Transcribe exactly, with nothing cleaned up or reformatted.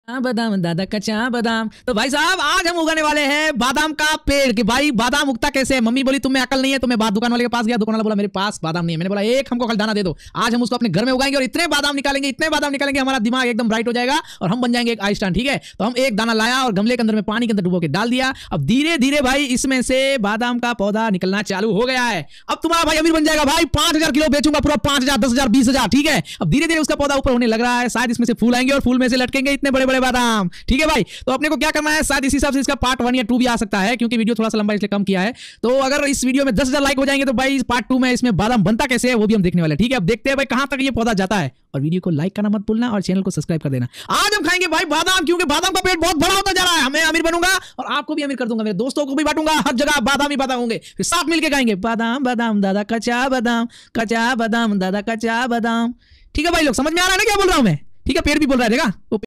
हाँ बादाम दादा कच्चा बादाम। तो भाई साहब आज हम उगाने वाले हैं बादाम का पेड़ कि भाई बादाम उगता कैसे है। मम्मी बोली तुम्हें अकल नहीं है, तो मैं बाद दुकान वाले के पास गया, दुकान वाला बोला मेरे पास बादाम नहीं है। मैंने बोला एक हमको कल दाना दे दो, आज हम उसको अपने घर में उगाएंगे और इतने बादाम निकालेंगे इतने बादाम निकालेंगे हमारा दिमाग एकदम ब्राइट हो जाएगा और हम बन जाएंगे एक आइंस्टाइन। ठीक है, तो हम एक दाना लाया और गमले के अंदर में पानी के अंदर डुबो के डाल दिया। अब धीरे धीरे भाई इसमें से बादाम का पौधा निकलना चालू हो गया है। अब तुम्हारा भाई अमीर बन जाएगा भाई, पांच हजार किलो बेचूंगा पूरा, पांच हजार दस हजार बीस हजार। ठीक है, अब धीरे धीरे उसका पौधा ऊपर होने लग रहा है, शायद इसमें से फूल आएंगे और फूल में से लटकेंगे इतने बड़े बड़े बादाम। ठीक है भाई, तो अपने को क्या करना है, शायद इसी हिसाब से इसका पार्ट वन या टू भी आ सकता है, क्योंकि वीडियो थोड़ा सा लंबा इसलिए कम किया है। तो अगर इस वीडियो में दस हजार लाइक हो जाएंगे तो भाई पार्ट टू में इसमें बादाम बनता कैसे है वो भी हम देखने वाले हैं। ठीक है, अब देखते हैं भाई कहां तक ये पौधा जाता है। और वीडियो को लाइक करना मत भूलना और चैनल को सब्सक्राइब कर देना। आज हम खाएंगे भाई बादाम, क्योंकि बादाम का पेड़ बहुत बड़ा होता जा रहा है। मैं अमीर बनूंगा और आपको भी अमीर कर दूंगा, मेरे दोस्तों को भी बांटूंगा, हर जगह बादाम ही बादाम होंगे, फिर साथ मिलकर खाएंगे बादाम बादाम दादा कच्चा बादाम, कच्चा बादाम दादा कच्चा बादाम। ठीक है भाई, लोग समझ में आ रहा है ना क्या बोल रहा हूं मैं। ठीक है, पेड़ भी बोल रहा है, देखा।